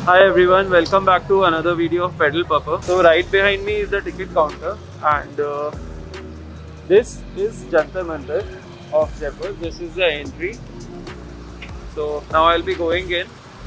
Hi everyone, welcome back to another video of Pedal Pupper. So right behind me is the ticket counter and this is Jantar Mantar of Jaipur. This is the entry. So now I'll be going in.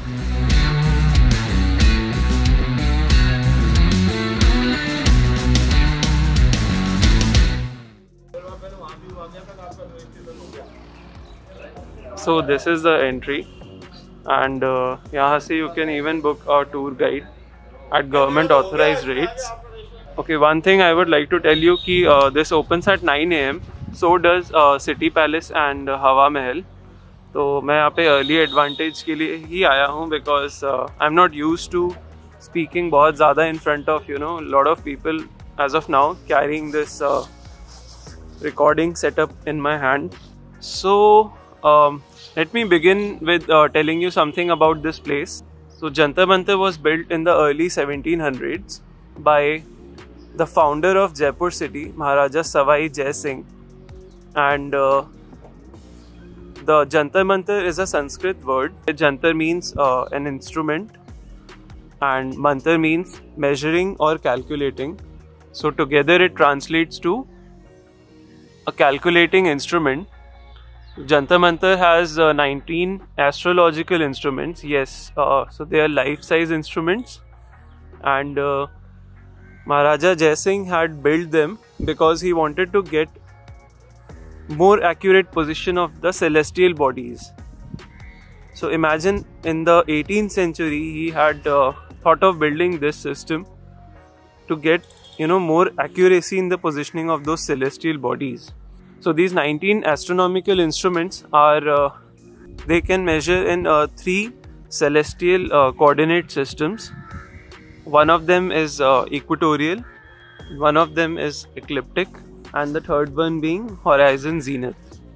So this is the entry and यहाँ से you can even book a tour guide at government authorized rates. Okay, one thing I would like to tell you कि this opens at 9 AM. So does City Palace and Hawa Mahal. तो मैं यहाँ पे early advantage के लिए ही आया हूँ because I'm not used to speaking बहुत ज़्यादा in front of lot of people as of now, carrying this recording setup in my hand. So let me begin with telling you something about this place. So Jantar Mantar was built in the early 1700s by the founder of Jaipur city, Maharaja Savai Jai Singh, and the Jantar Mantar is a Sanskrit word. Jantar means an instrument and Mantar means measuring or calculating. So together it translates to a calculating instrument. Jantar Mantar has 19 astrological instruments. Yes, so they are life-size instruments, and Maharaja Jai Singh had built them because he wanted to get more accurate position of the celestial bodies. So imagine in the 18th century he had thought of building this system to get more accuracy in the positioning of those celestial bodies. So these 19 astronomical instruments are they can measure in 3 celestial coordinate systems. One of them is equatorial, one of them is ecliptic, and the third one being horizon zenith.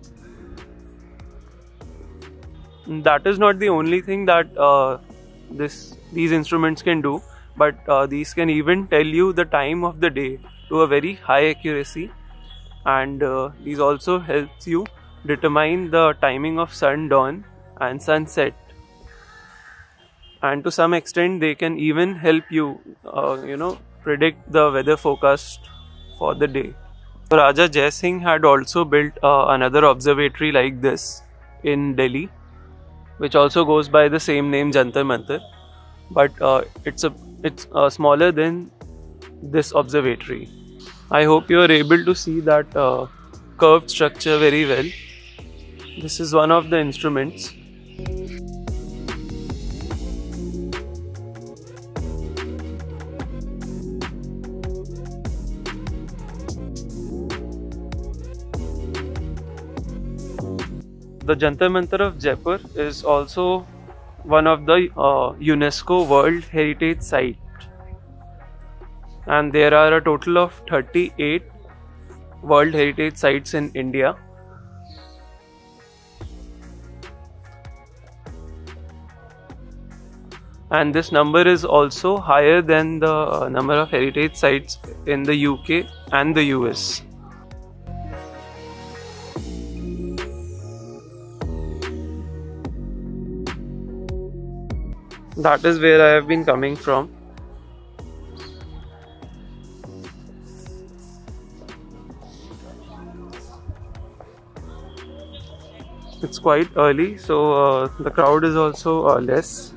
That is not the only thing that these instruments can do, but these can even tell you the time of the day to a very high accuracy, and these also helps you determine the timing of sun dawn and sunset, and to some extent they can even help you predict the weather forecast for the day. So Raja Jai Singh had also built another observatory like this in Delhi, which also goes by the same name, Jantar Mantar, but it's smaller than this observatory. I hope you are able to see that curved structure very well. This is one of the instruments. The Jantar Mantar of Jaipur is also one of the UNESCO World Heritage Site, and there are a total of 38 World Heritage Sites in India. And this number is also higher than the number of heritage sites in the UK and the US. That is where I have been coming from. It's quite early, so the crowd is also less.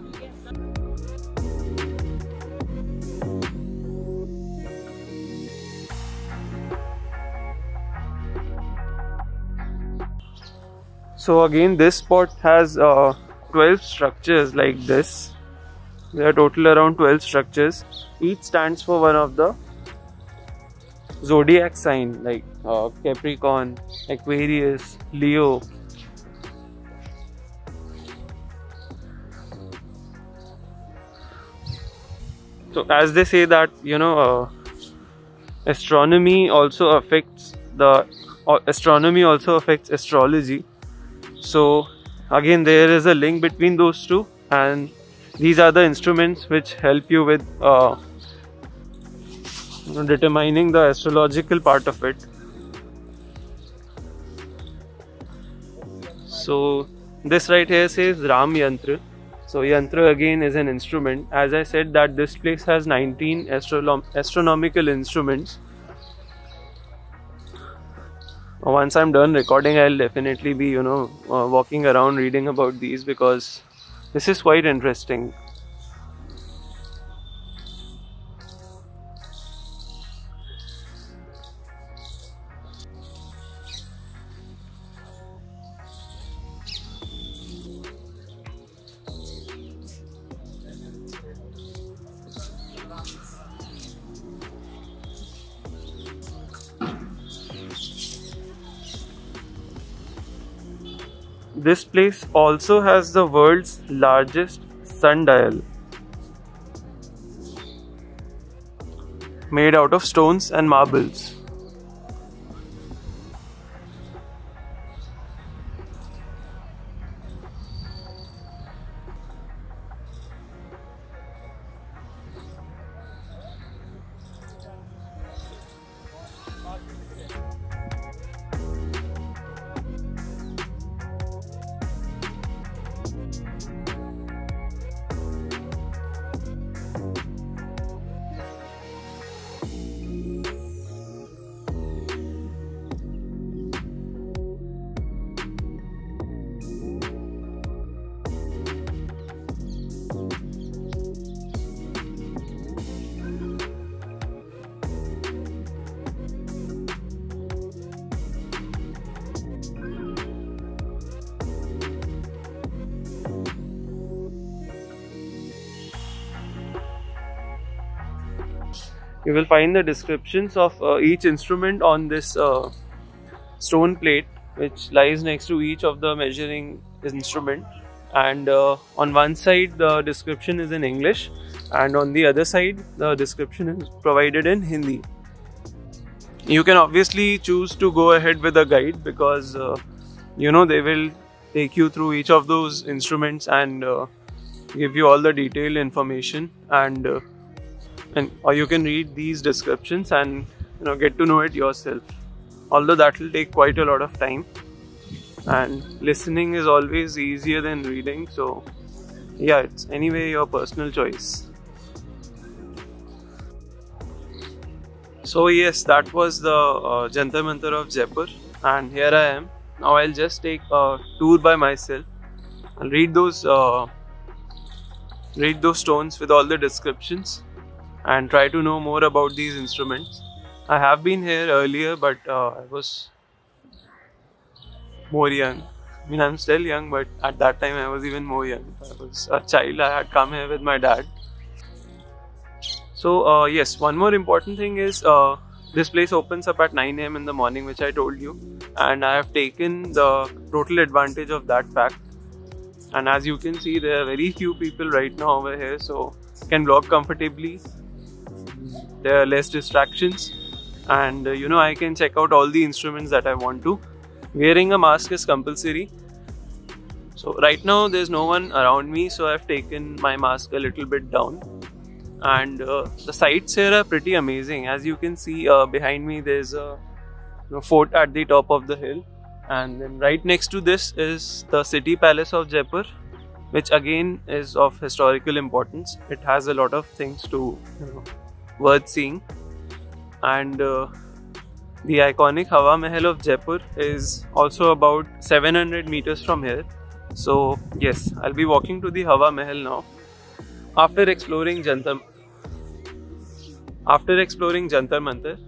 So again, this spot has 12 structures like this. There are total around 12 structures. Each stands for one of the zodiac sign like Capricorn, Aquarius, Leo. So as they say that astronomy also affects astrology. So again, there is a link between those two, and these are the instruments which help you with determining the astrological part of it. So this right here says Ram Yantra. So yantra again is an instrument. As I said that this place has 19 astronomical instruments. Once I'm done recording, I'll definitely be, walking around reading about these, because this is quite interesting. This place also has the world's largest sundial, made out of stones and marbles. You will find the descriptions of each instrument on this stone plate, which lies next to each of the measuring instrument. And on one side the description is in English, and on the other side the description is provided in Hindi. You can obviously choose to go ahead with a guide, because they will take you through each of those instruments and give you all the detailed information, or you can read these descriptions and get to know it yourself. Although that will take quite a lot of time, and listening is always easier than reading, so yeah, it's anyway your personal choice. So yes, that was the Jantar Mantar of Jaipur, and here I am. Now I'll just take a tour by myself. I'll read those stones with all the descriptions and try to know more about these instruments. I have been here earlier, but I was more young. I mean, I'm still young, but at that time I was even more young. I was a child. I had come here with my dad. So yes, one more important thing is this place opens up at 9 AM in the morning, which I told you, and I have taken the total advantage of that fact. And as you can see, there are very few people right now over here, so you can vlog comfortably. There are less distractions, and I can check out all the instruments that I want to. Wearing a mask is compulsory. So right now there's no one around me, so I've taken my mask a little bit down. And the sights here are pretty amazing. As you can see behind me, there's a fort at the top of the hill, and then right next to this is the city palace of Jaipur, which again is of historical importance. It has a lot of things to worth seeing. And the iconic Hawa Mahal of Jaipur is also about 700 meters from here. So yes, I'll be walking to the Hawa Mahal now. After exploring Jantar Mantar,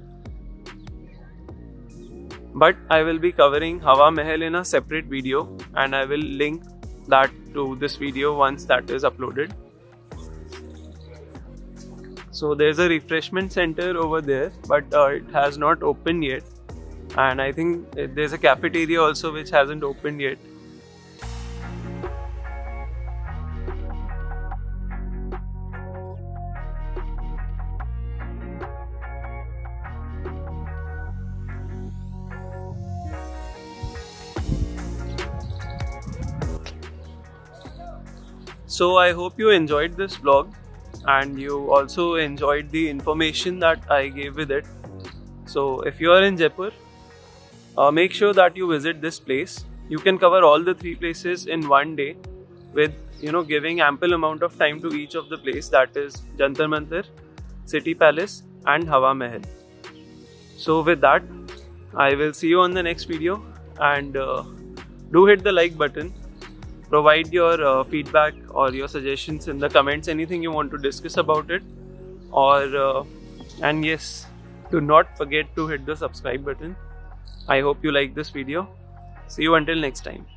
but I will be covering Hawa Mahal in a separate video, and I will link that to this video once that is uploaded. So there's a refreshment center over there, but it has not opened yet, and I think there's a cafeteria also which hasn't opened yet. So I hope you enjoyed this vlog, and you also enjoyed the information that I gave with it. So if you are in Jaipur, make sure that you visit this place. You can cover all the 3 places in one day with giving ample amount of time to each of the place, that is Jantar Mantar, City Palace and Hawa Mahal. So with that, I will see you on the next video, and do hit the like button. Provide your feedback or your suggestions in the comments, anything you want to discuss about it, or and yes, do not forget to hit the subscribe button. I hope you like this video. See you until next time.